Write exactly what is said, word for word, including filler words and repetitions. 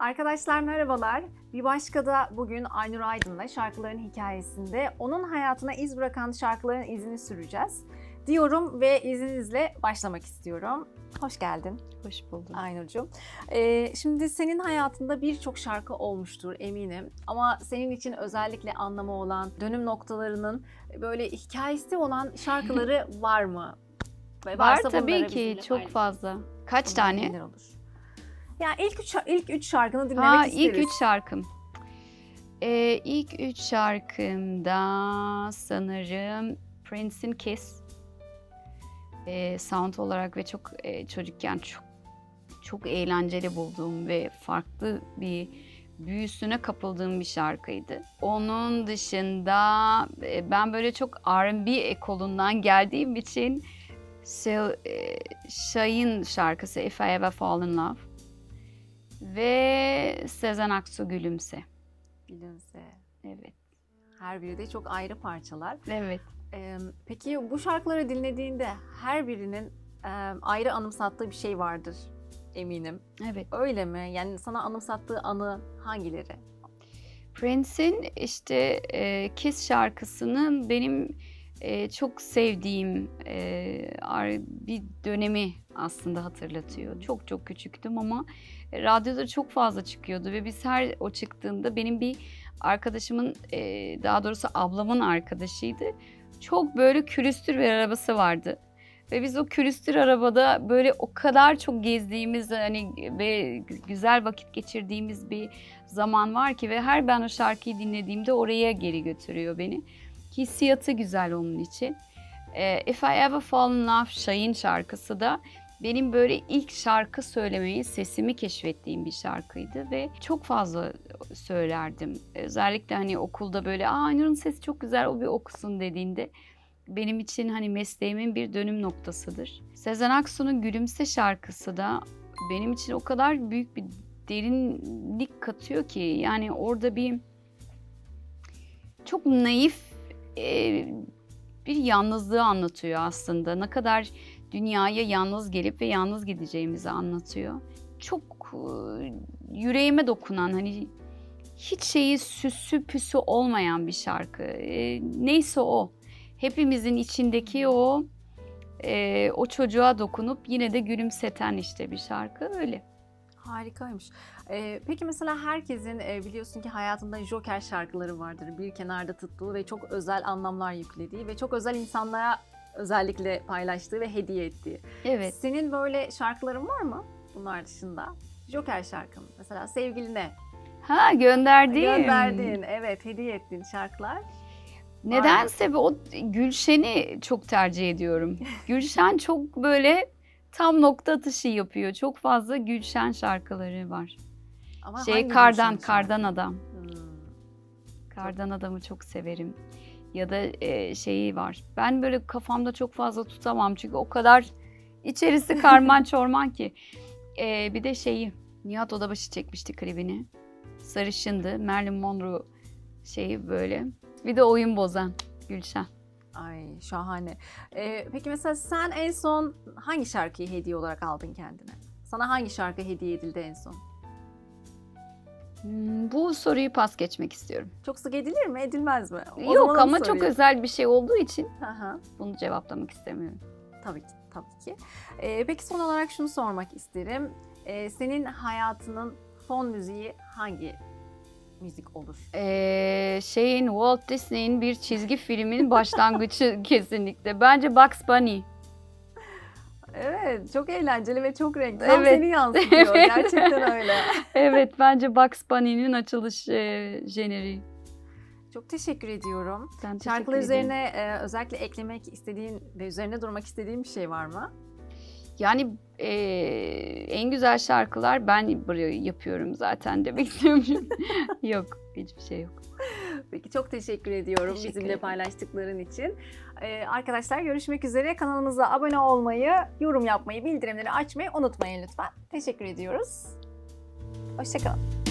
Arkadaşlar merhabalar. Bir başka da bugün Aynur Aydın'la şarkıların hikayesinde onun hayatına iz bırakan şarkıların izini süreceğiz diyorum ve izninizle başlamak istiyorum. Hoş geldin. Hoş buldum. Aynur'cum. Ee, şimdi senin hayatında birçok şarkı olmuştur eminim. Ama senin için özellikle anlamı olan, dönüm noktalarının böyle hikayesi olan şarkıları var mı? Ve var tabii ki, çok paylaşın. Fazla. Kaç Bunlar tane? Olur. Yani ilk üç, ilk üç şarkını dinlemek ha, isteriz. İlk üç şarkım. Ee, ilk üç şarkımda sanırım Prince'in Kiss. Ee, sound olarak ve çok e, çocukken çok çok eğlenceli bulduğum ve farklı bir büyüsüne kapıldığım bir şarkıydı. Onun dışında e, ben böyle çok R and B ekolundan geldiğim için Şahin şarkısı If I Ever Fall in Love ve Sezen Aksu Gülümse. Gülümse. Evet. Her biri de çok ayrı parçalar. Evet. Ee, peki bu şarkıları dinlediğinde her birinin e, ayrı anımsattığı bir şey vardır eminim. Evet. Öyle mi? Yani sana anımsattığı anı hangileri? Prince'in işte e, Kiss şarkısını benim e, çok sevdiğim e, bir dönemi aslında hatırlatıyor. Çok çok küçüktüm ama radyoda çok fazla çıkıyordu ve biz her o çıktığında benim bir arkadaşımın e, daha doğrusu ablamın arkadaşıydı. Çok böyle külüstür bir arabası vardı. Ve biz o külüstür arabada böyle o kadar çok gezdiğimiz hani ve güzel vakit geçirdiğimiz bir zaman var ki ve her ben o şarkıyı dinlediğimde oraya geri götürüyor beni. Hissiyatı güzel onun için. If I Ever Fall in Love Şahin şarkısı da benim böyle ilk şarkı söylemeyi, sesimi keşfettiğim bir şarkıydı ve çok fazla söylerdim. Özellikle hani okulda böyle "Aa, Aynur'un sesi çok güzel, o bir okusun" dediğinde benim için hani mesleğimin bir dönüm noktasıdır. Sezen Aksu'nun Gülümse şarkısı da benim için o kadar büyük bir derinlik katıyor ki yani orada bir çok naif e, bir yalnızlığı anlatıyor aslında. Ne kadar dünyaya yalnız gelip ve yalnız gideceğimizi anlatıyor. Çok e, yüreğime dokunan hani hiç şeyi süsü püsü olmayan bir şarkı. E, neyse o. Hepimizin içindeki o e, o çocuğa dokunup yine de gülümseten işte bir şarkı öyle. Harikaymış. Ee, peki mesela herkesin e, biliyorsun ki hayatında Joker şarkıları vardır. Bir kenarda tuttuğu ve çok özel anlamlar yüklediği ve çok özel insanlara özellikle paylaştığı ve hediye ettiği. Evet. Senin böyle şarkıların var mı bunlar dışında? Joker şarkın mesela sevgiline. Ha gönderdiğim. Gönderdiğin, evet, hediye ettiğin şarkılar. Nedense o Gülşen'i çok tercih ediyorum. Gülşen çok böyle tam nokta atışı yapıyor. Çok fazla Gülşen şarkıları var. Ama şey Kardan, Kardan Adam. Hmm. Kardan Adam'ı çok severim. Ya da e, şeyi var. Ben böyle kafamda çok fazla tutamam çünkü o kadar içerisi karman çorman ki. E, bir de şeyi Nihat Odabaşı çekmişti klibini. Sarışındı. Marilyn Monroe şeyi böyle. Bir de oyun bozan Gülşen. Ay şahane. Ee, peki mesela sen en son hangi şarkıyı hediye olarak aldın kendine? Sana hangi şarkı hediye edildi en son? Hmm, bu soruyu pas geçmek istiyorum. Çok sık edilir mi, edilmez mi? O Yok ama çok özel bir şey olduğu için Aha. bunu cevaplamak istemiyorum. Tabii ki, tabii ki. Ee, peki son olarak şunu sormak isterim. Ee, senin hayatının fon müziği hangi müzik olur? Ee, şeyin Walt Disney'in bir çizgi filmin başlangıcı kesinlikle. Bence Bugs Bunny. Evet, çok eğlenceli ve çok renkli. Tam evet. seni yansıtıyor. Gerçekten öyle. Evet, bence Bugs Bunny'nin açılış e, jeneriği. Çok teşekkür ediyorum. Ben teşekkür Şarkılar ederim. üzerine e, özellikle eklemek istediğin ve üzerine durmak istediğin bir şey var mı? Yani e, en güzel şarkılar ben yapıyorum zaten demek istiyorum. Yok, hiçbir şey yok. Peki çok teşekkür ediyorum teşekkür bizimle ederim. paylaştıkların için. Ee, arkadaşlar görüşmek üzere. Kanalımıza abone olmayı, yorum yapmayı, bildirimleri açmayı unutmayın lütfen. Teşekkür ediyoruz. Hoşça kalın.